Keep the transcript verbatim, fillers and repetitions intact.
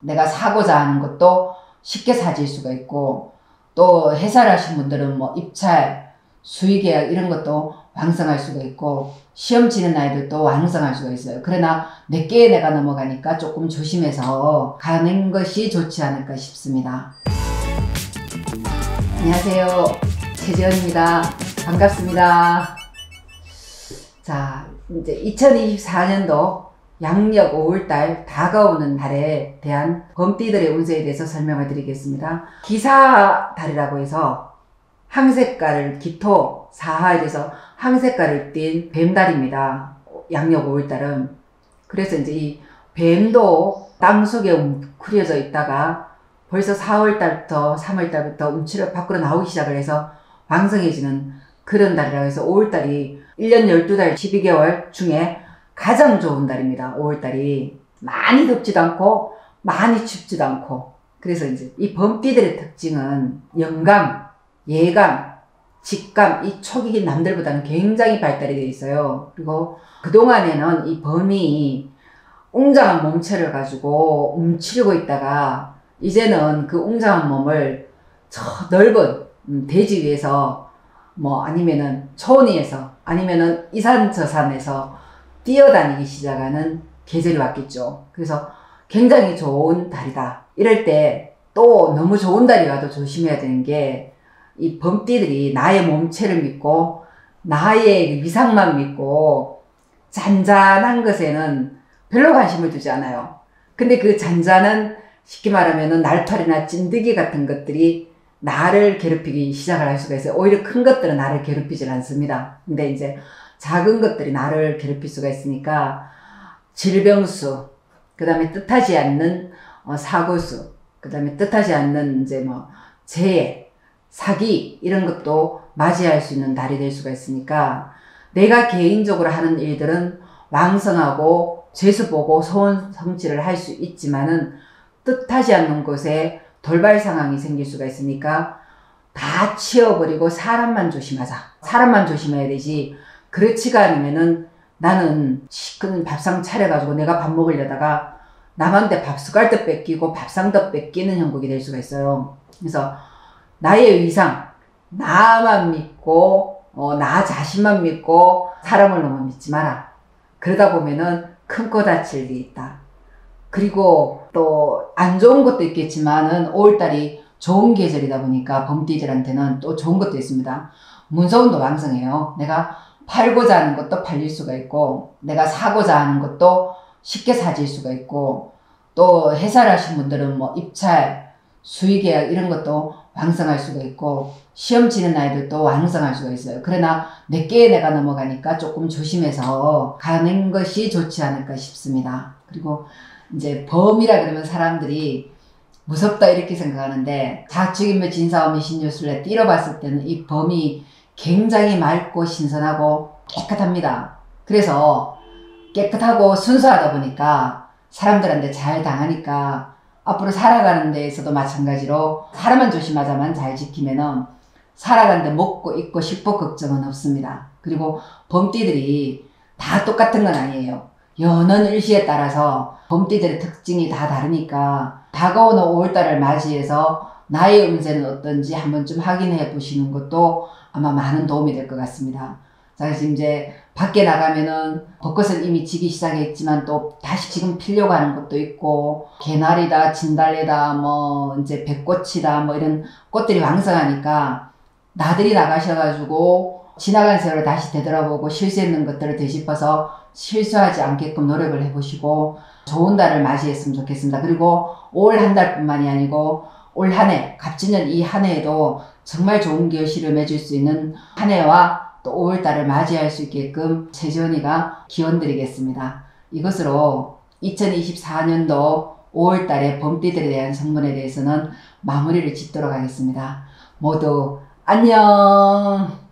내가 사고자 하는 것도 쉽게 사질 수가 있고, 또 회사를 하신 분들은 뭐 입찰, 수의계약 이런 것도 왕성할 수가 있고, 시험 치는 아이들도 왕성할 수가 있어요. 그러나 몇 개의 내가 넘어가니까 조금 조심해서 가는 것이 좋지 않을까 싶습니다. 안녕하세요, 최지연입니다. 반갑습니다. 자, 이제 이천이십사 년도 양력 오월달 다가오는 달에 대한 범띠들의 운세에 대해서 설명을 드리겠습니다. 기사달이라고 해서 항색깔을, 기토, 사하에 대해서 항색깔을 띤 뱀달입니다. 양력 오월달은. 그래서 이제 이 뱀도 땅속에 웅크려져 있다가 벌써 사월달부터 삼월달부터 움츠려 밖으로 나오기 시작을 해서 왕성해지는 그런 달이라고 해서 오월달이 일 년 열두 달 십이 개월 중에 가장 좋은 달입니다. 오월달이 많이 덥지도 않고 많이 춥지도 않고. 그래서 이제 이 범띠들의 특징은 영감, 예감, 직감, 이 촉이 남들보다는 굉장히 발달이 되어 있어요. 그리고 그동안에는 이 범이 웅장한 몸체를 가지고 움츠리고 있다가 이제는 그 웅장한 몸을 저 넓은 대지 위에서 뭐 아니면은 초원위에서 아니면은 이산저산에서 뛰어다니기 시작하는 계절이 왔겠죠. 그래서 굉장히 좋은 달이다. 이럴 때 또 너무 좋은 달이 와도 조심해야 되는 게 이 범띠들이 나의 몸체를 믿고 나의 위상만 믿고 잔잔한 것에는 별로 관심을 두지 않아요. 근데 그 잔잔한 쉽게 말하면은 날파리나 찐득이 같은 것들이 나를 괴롭히기 시작을 할 수가 있어요. 오히려 큰 것들은 나를 괴롭히질 않습니다. 근데 이제 작은 것들이 나를 괴롭힐 수가 있으니까 질병수, 그 다음에 뜻하지 않는 어, 사고수, 그 다음에 뜻하지 않는 이제 뭐 재해, 사기 이런 것도 맞이할 수 있는 달이 될 수가 있으니까 내가 개인적으로 하는 일들은 왕성하고 재수 보고 소원 성취를 할 수 있지만은 뜻하지 않는 곳에 돌발 상황이 생길 수가 있으니까 다 치워버리고 사람만 조심하자. 사람만 조심해야 되지. 그렇지가 않으면은 나는 시큰 밥상 차려가지고 내가 밥 먹으려다가 남한테 밥 숟갈도 뺏기고 밥상도 뺏기는 형국이 될 수가 있어요. 그래서 나의 위상, 나만 믿고 어, 나 자신만 믿고 사람을 너무 믿지 마라. 그러다 보면은 큰 코 다칠 일이 있다. 그리고 또 안 좋은 것도 있겠지만은 오월달이 좋은 계절이다 보니까 범띠들한테는 또 좋은 것도 있습니다. 문서운도 왕성해요. 내가 팔고자 하는 것도 팔릴 수가 있고 내가 사고자 하는 것도 쉽게 사질 수가 있고 또 회사를 하신 분들은 뭐 입찰, 수의계약 이런 것도 왕성할 수가 있고 시험 치는 아이들도 왕성할 수가 있어요. 그러나 몇 개의 내가 넘어가니까 조금 조심해서 가는 것이 좋지 않을까 싶습니다. 그리고 이제 범이라 그러면 사람들이 무섭다 이렇게 생각하는데 자축인묘 진사오미 신유술래 띠로 봤을 때는 이 범이 굉장히 맑고 신선하고 깨끗합니다. 그래서 깨끗하고 순수하다 보니까 사람들한테 잘 당하니까 앞으로 살아가는 데에서도 마찬가지로 사람만 조심하자만 잘 지키면은 살아가는데 먹고 입고 쉴복 걱정은 없습니다. 그리고 범띠들이 다 똑같은 건 아니에요. 여는 일시에 따라서 범띠들의 특징이 다 다르니까 다가오는 오월달을 맞이해서 나의 운세는 어떤지 한번 좀 확인해 보시는 것도 아마 많은 도움이 될 것 같습니다. 자, 그래서 이제 밖에 나가면은 벚꽃은 이미 지기 시작했지만 또 다시 지금 피려고 하는 것도 있고 개나리다, 진달래다, 뭐 이제 백꽃이다 뭐 이런 꽃들이 왕성하니까 나들이 나가셔가지고 지나간 세월을 다시 되돌아보고 실수했는 것들을 되짚어서 실수하지 않게끔 노력을 해보시고 좋은 달을 맞이했으면 좋겠습니다. 그리고 올 한 달뿐만이 아니고 올 한 해, 갑진년 이 한 해에도 정말 좋은 결실을 맺을 수 있는 한 해와 또 오월달을 맞이할 수 있게끔 최지연이가 기원 드리겠습니다. 이것으로 이천이십사 년도 오월달의 범띠들에 대한 성분에 대해서는 마무리를 짓도록 하겠습니다. 모두 안녕.